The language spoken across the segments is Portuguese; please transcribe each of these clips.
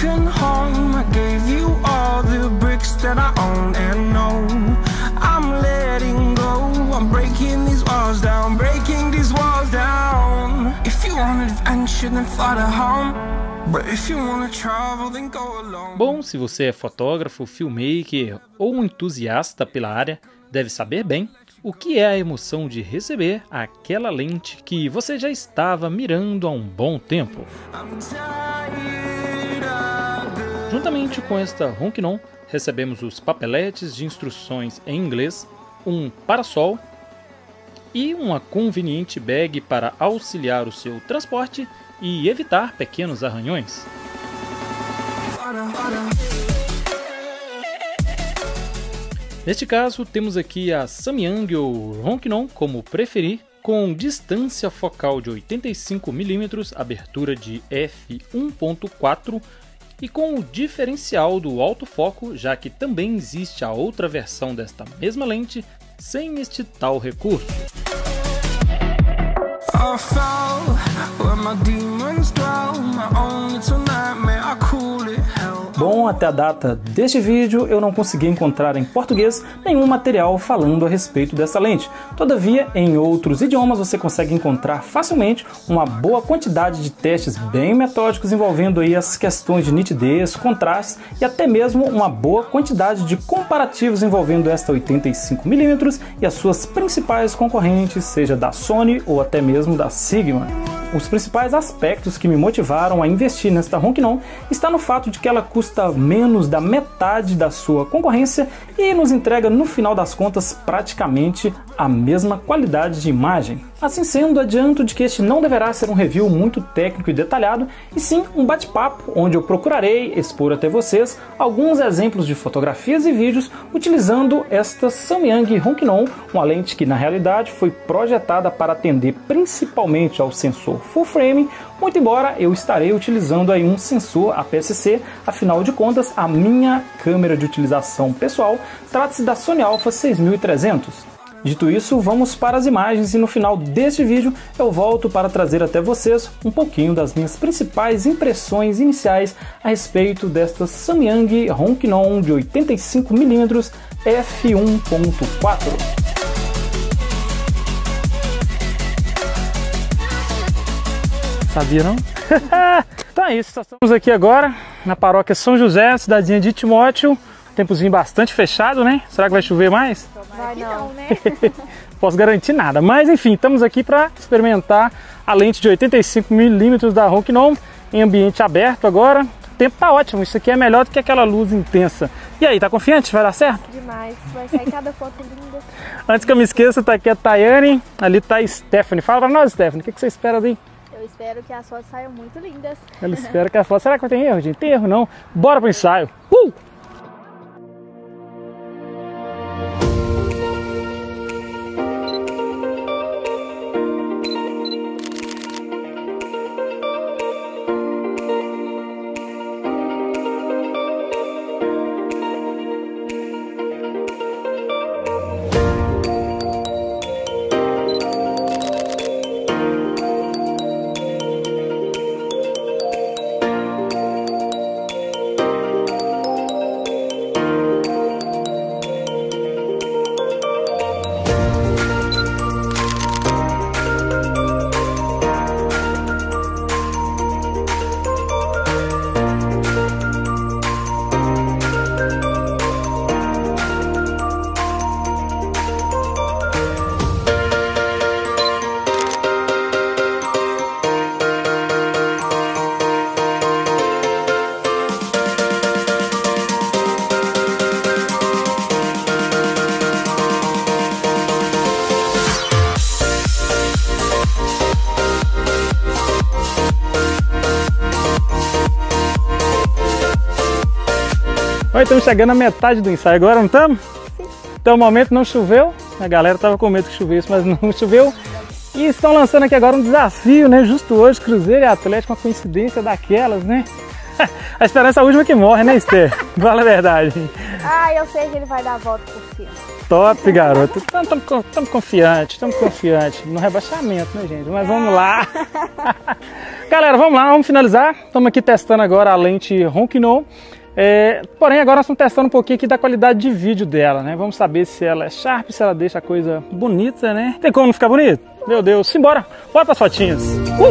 broken home. I gave you all the bricks that I own and know. I'm letting go. I'm breaking these walls down, breaking these walls down. If you want adventure, then fly to home. But if you wanna travel, then go alone. Bom, se você é fotógrafo, filmmaker ou um entusiasta pela área, deve saber bem o que é a emoção de receber aquela lente que você já estava mirando há um bom tempo. Juntamente com esta Rokinon, recebemos os papeletes de instruções em inglês, um parasol e uma conveniente bag para auxiliar o seu transporte e evitar pequenos arranhões. Neste caso, temos aqui a Samyang ou Rokinon, como preferir, com distância focal de 85mm, abertura de f1.4 e com o diferencial do autofoco, já que também existe a outra versão desta mesma lente sem este tal recurso. Bom, até a data deste vídeo eu não consegui encontrar em português nenhum material falando a respeito dessa lente. Todavia, em outros idiomas você consegue encontrar facilmente uma boa quantidade de testes bem metódicos envolvendo aí as questões de nitidez, contrastes e até mesmo uma boa quantidade de comparativos envolvendo esta 85mm e as suas principais concorrentes, seja da Sony ou até mesmo da Sigma. Os principais aspectos que me motivaram a investir nesta Rokinon está no fato de que ela custa menos da metade da sua concorrência e nos entrega no final das contas praticamente a mesma qualidade de imagem. Assim sendo, adianto de que este não deverá ser um review muito técnico e detalhado, e sim um bate-papo onde eu procurarei expor até vocês alguns exemplos de fotografias e vídeos utilizando esta Samyang Rokinon, uma lente que na realidade foi projetada para atender principalmente ao sensor full frame, muito embora eu estarei utilizando aí um sensor APS-C, afinal de contas a minha câmera de utilização pessoal trata-se da Sony Alpha 6300. Dito isso, vamos para as imagens e no final deste vídeo eu volto para trazer até vocês um pouquinho das minhas principais impressões iniciais a respeito desta Samyang Rokinon de 85mm f1.4. Sabia não? Então é isso, estamos aqui agora na paróquia São José, cidadinha de Timóteo. Tempozinho bastante fechado, né? Será que vai chover mais? Vai não, né? Posso garantir nada, mas enfim, estamos aqui para experimentar a lente de 85mm da Rokinon em ambiente aberto agora. O tempo tá ótimo, isso aqui é melhor do que aquela luz intensa. E aí, tá confiante? Vai dar certo? Demais, vai sair cada foto linda. Antes que eu me esqueça, tá aqui a Tayane, ali tá a Stephanie. Fala pra nós, Stephanie, o que você espera daí? Eu espero que as fotos saiam muito lindas. Ela espera que as fotos... Será que vai ter erro, gente? Tem erro não. Bora pro ensaio. Olha, estamos chegando à metade do ensaio agora, não estamos? Sim. Até o momento não choveu, a galera estava com medo que chovesse, mas não choveu. E estão lançando aqui agora um desafio, né? Justo hoje, Cruzeiro e Atlético, uma coincidência daquelas, né? A esperança é a última que morre, né, Esther? Fala a verdade. Ah, eu sei que ele vai dar a volta por cima. Top, garoto. Estamos confiantes no rebaixamento, né, gente? Mas vamos lá. Galera, vamos lá, vamos finalizar. Estamos aqui testando agora a lente Rokinon. Porém, agora nós estamos testando um pouquinho aqui da qualidade de vídeo dela, né? Vamos saber se ela é sharp, se ela deixa a coisa bonita, né? Tem como não ficar bonito? Meu Deus, simbora! Bota as fotinhas!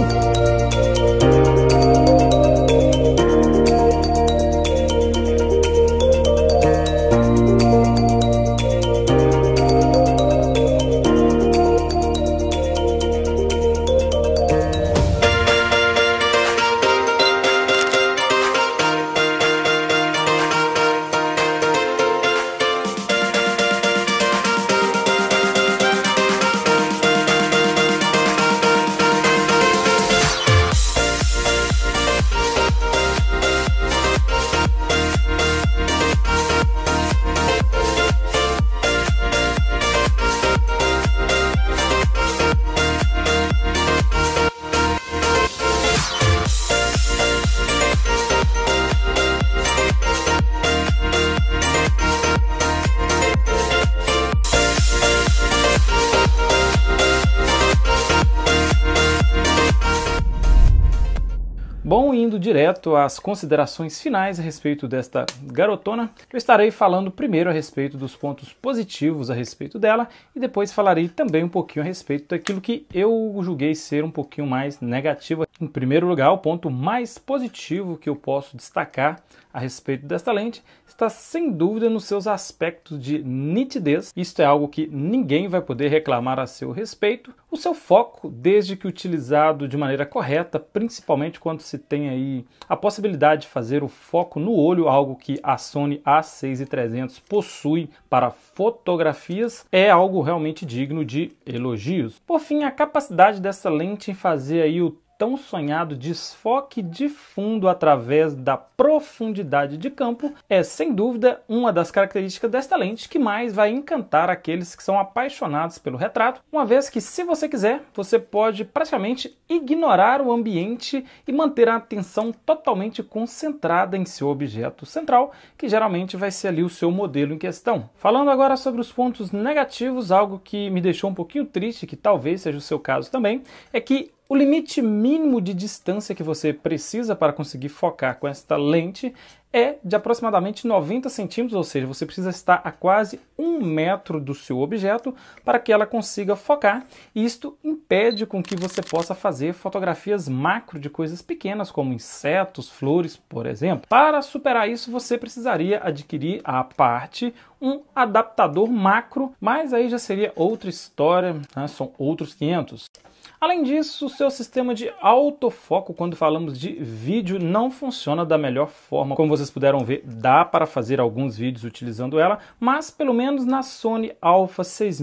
Bom, indo direto às considerações finais a respeito desta garotona, eu estarei falando primeiro a respeito dos pontos positivos a respeito dela e depois falarei também um pouquinho a respeito daquilo que eu julguei ser um pouquinho mais negativo. Em primeiro lugar, o ponto mais positivo que eu posso destacar a respeito desta lente está sem dúvida nos seus aspectos de nitidez. Isto é algo que ninguém vai poder reclamar a seu respeito. O seu foco, desde que utilizado de maneira correta, principalmente quando se tem aí a possibilidade de fazer o foco no olho, algo que a Sony A6300 possui para fotografias, é algo realmente digno de elogios. Por fim, a capacidade dessa lente em fazer aí o tão sonhado desfoque de fundo através da profundidade de campo é, sem dúvida, uma das características desta lente que mais vai encantar aqueles que são apaixonados pelo retrato, uma vez que, se você quiser, você pode praticamente ignorar o ambiente e manter a atenção totalmente concentrada em seu objeto central, que geralmente vai ser ali o seu modelo em questão. Falando agora sobre os pontos negativos, algo que me deixou um pouquinho triste, que talvez seja o seu caso também, é que o limite mínimo de distância que você precisa para conseguir focar com esta lente é de aproximadamente 90 centímetros, ou seja, você precisa estar a quase 1 metro do seu objeto para que ela consiga focar. E isto impede com que você possa fazer fotografias macro de coisas pequenas, como insetos, flores, por exemplo. Para superar isso, você precisaria adquirir à parte um adaptador macro, mas aí já seria outra história, né? São outros 500. Além disso, o seu sistema de autofoco, quando falamos de vídeo, não funciona da melhor forma. Como vocês puderam ver, dá para fazer alguns vídeos utilizando ela, mas pelo menos na Sony Alpha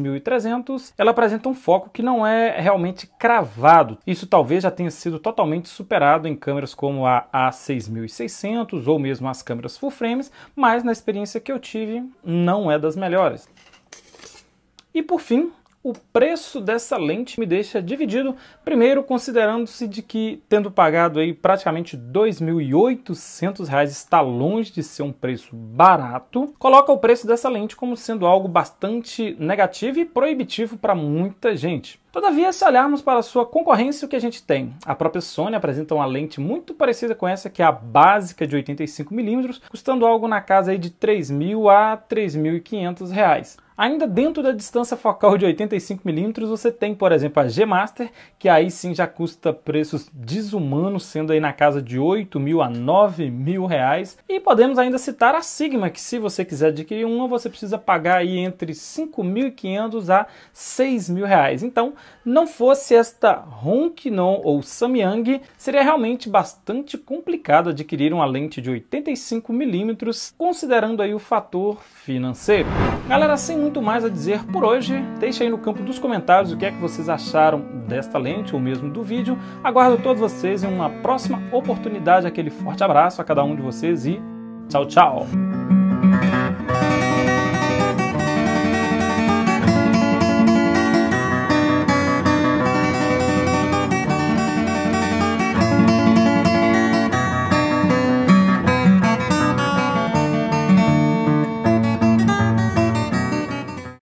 6300, ela apresenta um foco que não é realmente cravado. Isso talvez já tenha sido totalmente superado em câmeras como a A6600 ou mesmo as câmeras full frames, mas na experiência que eu tive, não é das melhores. E por fim, o preço dessa lente me deixa dividido, primeiro considerando-se de que, tendo pagado aí praticamente R$ 2.800, está longe de ser um preço barato, coloca o preço dessa lente como sendo algo bastante negativo e proibitivo para muita gente. Todavia, se olharmos para a sua concorrência, o que a gente tem? A própria Sony apresenta uma lente muito parecida com essa, que é a básica de 85mm, custando algo na casa aí de R$ 3.000 a R$ 3.500. Ainda dentro da distância focal de 85mm, você tem, por exemplo, a G Master, que aí sim já custa preços desumanos, sendo aí na casa de R$ 8.000 a R$ 9.000. E podemos ainda citar a Sigma, que se você quiser adquirir uma, você precisa pagar aí entre R$ 5.500 a R$ 6.000. Então, não fosse esta Rokinon ou Samyang, seria realmente bastante complicado adquirir uma lente de 85mm, considerando aí o fator financeiro. Galera, sem muito mais a dizer por hoje, deixe aí no campo dos comentários o que é que vocês acharam desta lente ou mesmo do vídeo. Aguardo todos vocês em uma próxima oportunidade. Aquele forte abraço a cada um de vocês e tchau, tchau!